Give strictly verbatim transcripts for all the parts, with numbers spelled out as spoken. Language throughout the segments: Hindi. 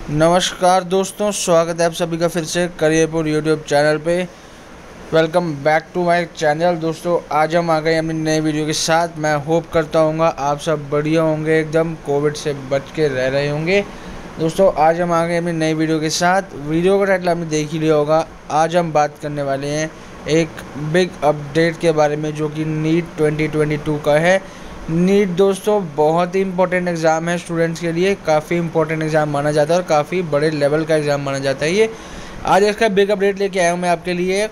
नमस्कार दोस्तों, स्वागत है आप सभी का फिर से करियरपुर यूट्यूब चैनल पे। Welcome back to my channel. दोस्तों आज हम आ गए अपनी नई वीडियो के साथ। मैं होप करता हूँ आप सब बढ़िया होंगे, एकदम कोविड से बच के रह रहे होंगे। दोस्तों आज हम आ गए अपनी नई वीडियो के साथ। वीडियो का टाइटल आपने देख ही लिया होगा। आज हम बात करने वाले हैं एक बिग अपडेट के बारे में जो कि नीट ट्वेंटी ट्वेंटी टू का है। नीट दोस्तों बहुत ही इंपॉर्टेंट एग्ज़ाम है स्टूडेंट्स के लिए, काफ़ी इंपॉर्टेंट एग्ज़ाम माना जाता है और काफ़ी बड़े लेवल का एग्ज़ाम माना जाता है। ये आज इसका बिग अपडेट लेके आया हूँ मैं आपके लिए,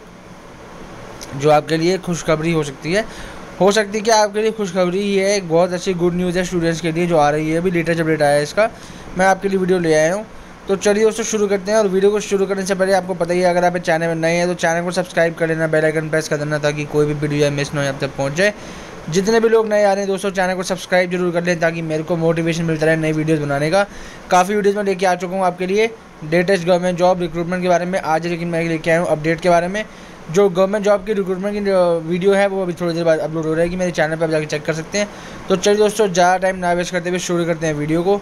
जो आपके लिए खुशखबरी हो सकती है हो सकती है कि आपके लिए खुशखबरी ही है। एक बहुत अच्छी गुड न्यूज़ है स्टूडेंट्स के लिए जो आ रही है, अभी लेटेस्ट अपडेट आया है इसका, मैं आपके लिए वीडियो ले आया हूँ। तो चलिए दोस्तों शुरू करते हैं। और वीडियो को शुरू करने से पहले आपको पता ही है, अगर आप चैनल में नए हैं तो चैनल को सब्सक्राइब कर लेना, बेल आइकन प्रेस कर देना ताकि कोई भी वीडियो मिस ना हो, आप तक पहुँच जाए। जितने भी लोग नए आ रहे हैं दोस्तों चैनल को सब्सक्राइब जरूर कर लें ताकि मेरे को मोटिवेशन मिलता रहे नई वीडियोस बनाने का। काफ़ी वीडियोस मैं लेके आ चुका हूँ आपके लिए लेटेस्ट गवर्नमेंट जॉब रिक्रूटमेंट के बारे में। आज लेकिन मैं लेके आया हूँ अपडेट के बारे में। जो गवर्नमेंट जॉब की रिक्रूटमेंट की वीडियो है वो अभी थोड़ी देर बाद अपलोड हो रहेगी, मेरे चैनल पर आप जाकर चेक कर सकते हैं। तो चलिए दोस्तों ज़्यादा टाइम ना वेस्ट करते हुए शुरू करते हैं वीडियो को।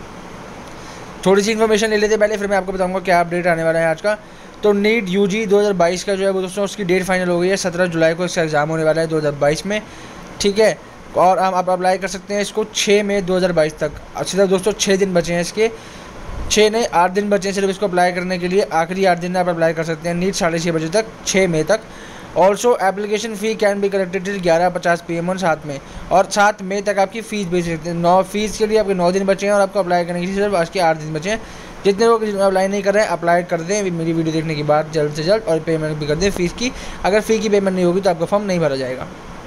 थोड़ी सी इन्फॉर्मेशन ले लेते हैं पहले, फिर मैं आपको बताऊँगा क्या अपडेट आने वाला है आज का। तो नीट यूजी दो हज़ार बाईस का जो है वो दोस्तों उसकी डेट फाइनल हो गई है। सत्रह जुलाई को इसका एग्ज़ाम होने वाला है दो हज़ार बाईस में, ठीक है। और हम आप अप्लाई कर सकते हैं इसको छः मई दो हज़ार बाईस तक। अच्छी तरह दोस्तों छः दिन बचे हैं इसके, छः नहीं आठ दिन बचे हैं सिर्फ इसको अप्लाई करने के लिए। आखिरी आठ दिन आप अप्लाई कर सकते हैं नीट साढ़े छः बजे तक, छः मई तक। Also application fee can be collected till ग्यारह पचास पी एम ऑन सात में, और सात मई तक आपकी फ़ीस भेज सकते हैं। नौ फीस के लिए आपके नौ दिन बचे हैं और आपको अप्लाई करने के लिए सिर्फ आज के आठ दिन बचे हैं। जितने लोग अप्लाई नहीं कर रहे हैं अप्लाई कर दें मेरी वीडियो देखने के बाद जल्द से जल्द, और पेमेंट भी कर दें फ़ीस की। अगर फ़ी की पेमेंट नहीं होगी तो आपका फॉर्म नहीं भरा जाएगा।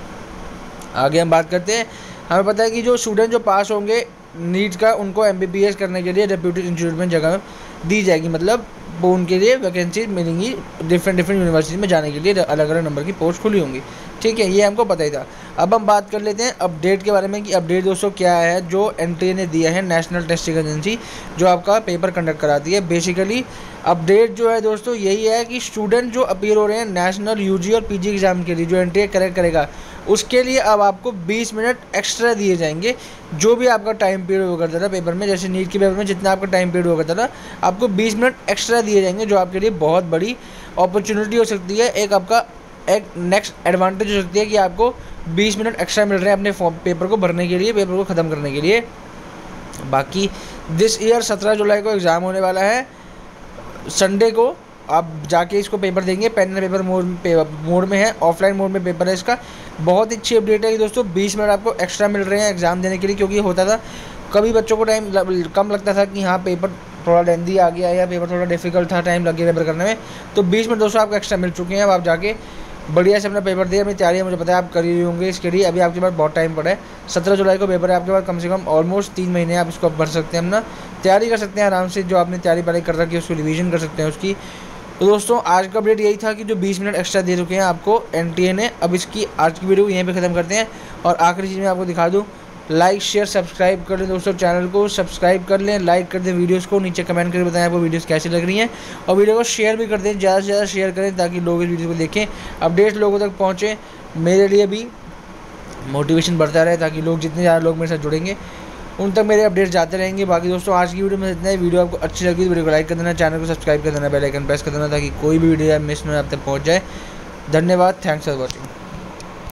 आगे हम बात करते हैं। हमें पता है कि जो स्टूडेंट जो पास होंगे नीट का उनको एमबीबीएस करने के लिए रेप्यूटेड इंस्टीट्यूट में जगह दी जाएगी, मतलब वो उनके लिए वैकेंसी मिलेंगी डिफरेंट डिफरेंट यूनिवर्सिटी में जाने के लिए, अलग अलग नंबर की पोस्ट खुली होंगी, ठीक है। ये हमको पता ही था। अब हम बात कर लेते हैं अपडेट के बारे में कि अपडेट दोस्तों क्या है जो एनटीए ने दिया है, नेशनल टेस्टिंग एजेंसी जो आपका पेपर कंडक्ट कराती है। बेसिकली अपडेट जो है दोस्तों यही है कि स्टूडेंट जो अपीयर हो रहे हैं नेशनल यूजी और पीजी एग्जाम के लिए, जो एनटीए करेक्ट करेगा उसके लिए अब आपको बीस मिनट एक्स्ट्रा दिए जाएंगे। जो भी आपका टाइम पीरियड हुआ करता था पेपर में, जैसे नीट के पेपर में जितना आपका टाइम पीरियड हुआ करता था, आपको बीस मिनट एक्स्ट्रा दिए जाएंगे, जो आपके लिए बहुत बड़ी अपॉर्चुनिटी हो सकती है। एक आपका एक नेक्स्ट एडवांटेज हो सकती है कि आपको बीस मिनट एक्स्ट्रा मिल रहे हैं अपने फॉर्म पेपर को भरने के लिए, पेपर को ख़त्म करने के लिए। बाकी दिस ईयर सत्रह जुलाई को एग्ज़ाम होने वाला है, संडे को आप जाके इसको पेपर देंगे। Pen and paper mode mode में है, ऑफलाइन मोड में पेपर है इसका। बहुत अच्छी अपडेट है कि दोस्तों बीस मिनट आपको एक्स्ट्रा मिल रहे हैं एग्ज़ाम देने के लिए, क्योंकि होता था कभी बच्चों को टाइम कम लगता था कि हाँ पेपर थोड़ा लेंदी आ गया या पेपर थोड़ा डिफिकल्ट था, टाइम लग गया पेपर करने में। तो बीस मिनट दोस्तों आपको एक्स्ट्रा मिल चुके हैं। अब आप जाके बढ़िया से अपना पेपर दिए। अपनी तैयारी मुझे पता है आप कर ही होंगे इसके लिए। अभी आपके पास बहुत टाइम पड़ा है, सत्रह जुलाई को पेपर है आपके पास, कम से कम ऑलमोस्ट तीन महीने आप इसको भर सकते हैं, अपना तैयारी कर सकते हैं आराम से। जो आपने तैयारी पढ़ाई कर रखी है उसको रिवीजन कर सकते हैं उसकी। तो दोस्तों आज का अपडेट यही था कि जो बीस मिनट एक्स्ट्रा दे चुके हैं आपको एनटीए ने। अब इसकी आज की वीडियो को यहीं पे ख़त्म करते हैं। और आखिरी चीज़ मैं आपको दिखा दूँ, लाइक शेयर सब्सक्राइब कर लें दोस्तों, चैनल को सब्सक्राइब कर लें, लाइक कर दें वीडियोस को, नीचे कमेंट करके बताएं आपको वीडियोस कैसी लग रही हैं, और वीडियो को शेयर भी कर दें, ज़्यादा से ज़्यादा शेयर करें ताकि लोग इस वीडियो को देखें, अपडेट्स लोगों तक पहुँचे। मेरे लिए भी मोटिवेशन बढ़ता रहे ताकि लोग जितने ज़्यादा लोग मेरे साथ जुड़ेंगे उन तक मेरे अपडेट्स जाते रहेंगे। बाकी दोस्तों आज की वीडियो में इतना ही। वीडियो आपको अच्छी लगी तो वीडियो को लाइक कर देना, चैनल को सब्सक्राइब कर देना, बेल आइकन प्रेस कर देना ताकि कोई भी वीडियो मिस ना आप तक पहुँच जाए। धन्यवाद, थैंक्स फॉर वॉचिंग।